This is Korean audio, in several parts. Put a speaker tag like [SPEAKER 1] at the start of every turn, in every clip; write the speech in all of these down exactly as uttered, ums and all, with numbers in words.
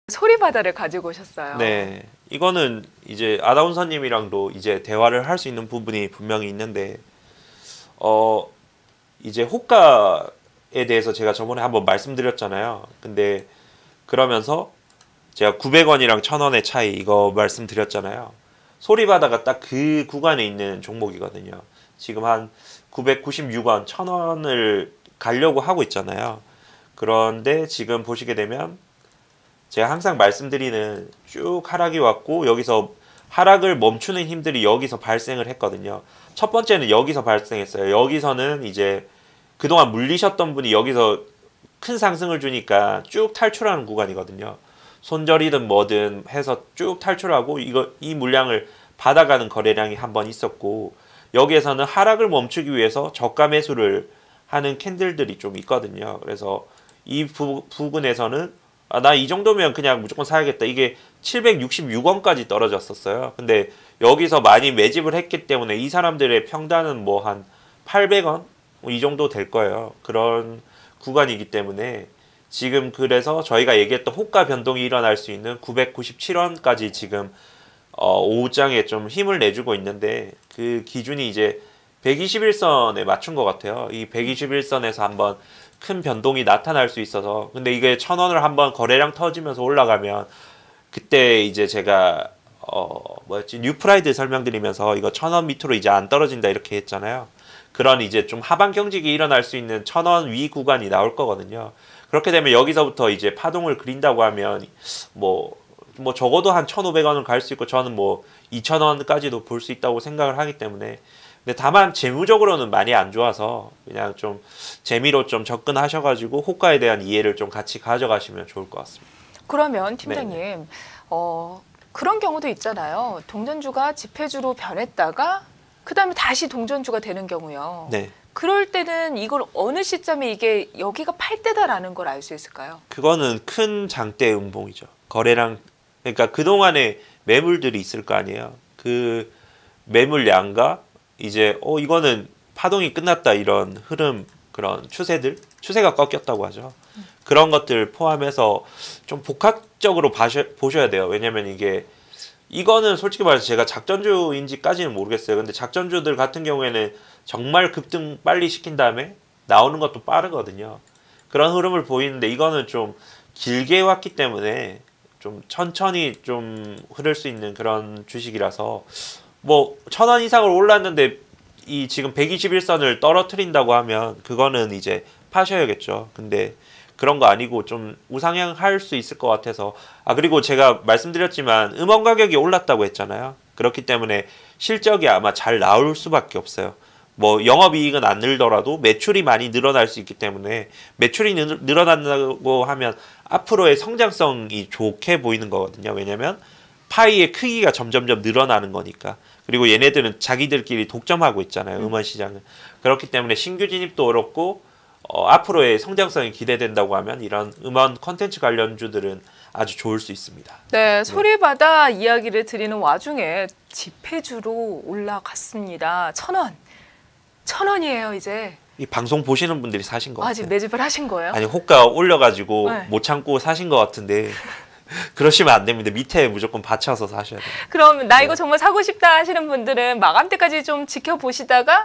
[SPEAKER 1] 소리바다를 가지고 오셨어요.
[SPEAKER 2] 네, 이거는 이제 아나운서님이랑도 이제 대화를 할 수 있는 부분이 분명히 있는데, 어 이제 호가에 대해서 제가 저번에 한번 말씀드렸잖아요. 근데 그러면서 제가 구백 원이랑 천 원의 차이 이거 말씀드렸잖아요. 소리바다가 딱 그 구간에 있는 종목이거든요. 지금 한 구백구십육 원, 천 원을 가려고 하고 있잖아요. 그런데 지금 보시게 되면 제가 항상 말씀드리는 쭉 하락이 왔고 여기서 하락을 멈추는 힘들이 여기서 발생을 했거든요. 첫 번째는 여기서 발생했어요. 여기서는 이제 그동안 물리셨던 분이 여기서 큰 상승을 주니까 쭉 탈출하는 구간이거든요. 손절이든 뭐든 해서 쭉 탈출하고 이거 이 물량을 받아가는 거래량이 한번 있었고, 여기에서는 하락을 멈추기 위해서 저가 매수를 하는 캔들들이 좀 있거든요. 그래서 이 부, 부분에서는 아, 나 이 정도면 그냥 무조건 사야겠다. 이게 칠백육십육 원까지 떨어졌었어요. 근데 여기서 많이 매집을 했기 때문에 이 사람들의 평단은 뭐 한 팔백 원? 뭐 이 정도 될 거예요. 그런 구간이기 때문에 지금 그래서 저희가 얘기했던 호가 변동이 일어날 수 있는 구백구십칠 원까지 지금 어, 오후장에 좀 힘을 내주고 있는데, 그 기준이 이제 백이십일 선에 맞춘 것 같아요. 이 백이십일 선에서 한번 큰 변동이 나타날 수 있어서, 근데 이게 천 원을 한번 거래량 터지면서 올라가면 그때 이제 제가 어 뭐였지 뉴프라이드 설명드리면서 이거 천 원 밑으로 이제 안 떨어진다 이렇게 했잖아요. 그런 이제 좀 하방 경직이 일어날 수 있는 천 원 위 구간이 나올 거거든요. 그렇게 되면 여기서부터 이제 파동을 그린다고 하면 뭐 뭐 적어도 한 천오백 원은 갈 수 있고, 저는 뭐 이천 원까지도 볼 수 있다고 생각을 하기 때문에. 근데 다만 재무적으로는 많이 안 좋아서 그냥 좀 재미로 좀 접근하셔가지고 호가에 대한 이해를 좀 같이 가져가시면 좋을 것 같습니다.
[SPEAKER 1] 그러면 팀장님, 어, 그런 경우도 있잖아요. 동전주가 지폐주로 변했다가 그 다음에 다시 동전주가 되는 경우요.
[SPEAKER 2] 네.
[SPEAKER 1] 그럴 때는 이걸 어느 시점에 이게 여기가 팔 때다라는 걸 알 수 있을까요?
[SPEAKER 2] 그거는 큰 장대 음봉이죠. 거래량, 그러니까 그동안에 매물들이 있을 거 아니에요. 그 매물량과 이제 어 이거는 파동이 끝났다 이런 흐름, 그런 추세들, 추세가 꺾였다고 하죠. 음. 그런 것들 포함해서 좀 복합적으로 봐셔, 보셔야 돼요. 왜냐면 이게 이거는 솔직히 말해서 제가 작전주인지까지는 모르겠어요. 근데 작전주들 같은 경우에는 정말 급등 빨리 시킨 다음에 나오는 것도 빠르거든요. 그런 흐름을 보이는데 이거는 좀 길게 왔기 때문에 좀 천천히 좀 흐를 수 있는 그런 주식이라서, 뭐 천 원 이상을 올랐는데 이 지금 백이십일 선을 떨어뜨린다고 하면 그거는 이제 파셔야겠죠. 근데 그런 거 아니고 좀 우상향 할 수 있을 것 같아서. 아, 그리고 제가 말씀드렸지만 음원 가격이 올랐다고 했잖아요. 그렇기 때문에 실적이 아마 잘 나올 수밖에 없어요. 뭐 영업이익은 안 늘더라도 매출이 많이 늘어날 수 있기 때문에, 매출이 늘, 늘어난다고 하면 앞으로의 성장성이 좋게 보이는 거거든요. 왜냐면 파이의 크기가 점점점 늘어나는 거니까. 그리고 얘네들은 자기들끼리 독점하고 있잖아요. 음원 시장은. 그렇기 때문에 신규 진입도 어렵고 어, 앞으로의 성장성이 기대된다고 하면 이런 음원 콘텐츠 관련주들은 아주 좋을 수 있습니다.
[SPEAKER 1] 네, 소리바다 네. 이야기를 드리는 와중에 지폐주로 올라갔습니다. 천 원. 천 원이에요, 이제.
[SPEAKER 2] 이 방송 보시는 분들이 사신 거 같아요.
[SPEAKER 1] 아직 매집을 하신 거예요?
[SPEAKER 2] 아니, 호가 올려가지고
[SPEAKER 1] 네.
[SPEAKER 2] 못 참고 사신 것 같은데 그러시면 안 됩니다. 밑에 무조건 받쳐서 사셔야 돼요.
[SPEAKER 1] 그럼 나 이거 네. 정말 사고 싶다 하시는 분들은 마감 때까지 좀 지켜보시다가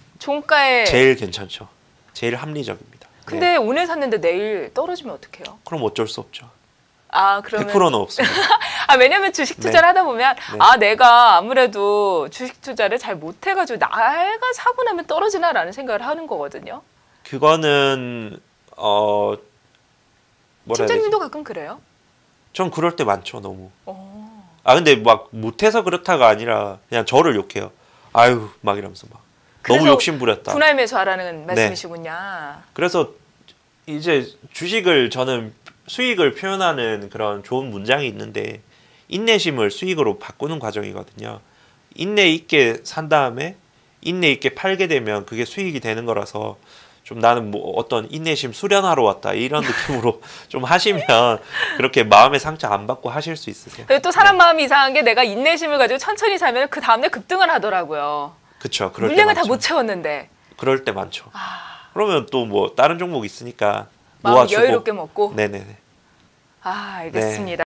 [SPEAKER 1] 종가에
[SPEAKER 2] 제일 괜찮죠. 제일 합리적입니다.
[SPEAKER 1] 근데
[SPEAKER 2] 네.
[SPEAKER 1] 오늘 샀는데 내일 떨어지면 어떡해요?
[SPEAKER 2] 그럼 어쩔 수 없죠.
[SPEAKER 1] 아, 그러면
[SPEAKER 2] 백 퍼센트는 없습니다.
[SPEAKER 1] 아, 왜냐면 주식 투자를 네. 하다 보면 네. 아, 내가 아무래도 주식 투자를 잘 못해가지고 내가 사고 나면 떨어지나라는 생각을 하는 거거든요.
[SPEAKER 2] 그거는 어 뭐라
[SPEAKER 1] 팀장님도 가끔 그래요?
[SPEAKER 2] 전 그럴 때 많죠, 너무.
[SPEAKER 1] 오.
[SPEAKER 2] 아, 근데 막 못해서 그렇다가 아니라 그냥 저를 욕해요. 아유, 막 이러면서 막 너무 욕심 부렸다.
[SPEAKER 1] 분할 매수하라는 말씀이시군요. 네.
[SPEAKER 2] 그래서 이제 주식을 저는 수익을 표현하는 그런 좋은 문장이 있는데, 인내심을 수익으로 바꾸는 과정이거든요. 인내 있게 산 다음에 인내 있게 팔게 되면 그게 수익이 되는 거라서, 좀 나는 뭐 어떤 인내심 수련하러 왔다 이런 느낌으로 좀 하시면 그렇게 마음의 상처 안 받고 하실 수 있으세요.
[SPEAKER 1] 또 사람 네. 마음이 이상한 게, 내가 인내심을 가지고 천천히 사면 그 다음날 급등을 하더라고요.
[SPEAKER 2] 그렇죠.
[SPEAKER 1] 물량을 다 못 채웠는데.
[SPEAKER 2] 그럴 때 많죠.
[SPEAKER 1] 아...
[SPEAKER 2] 그러면 또 뭐 다른 종목 있으니까
[SPEAKER 1] 마음 여유롭게 먹고.
[SPEAKER 2] 네네네.
[SPEAKER 1] 아, 알겠습니다. 네.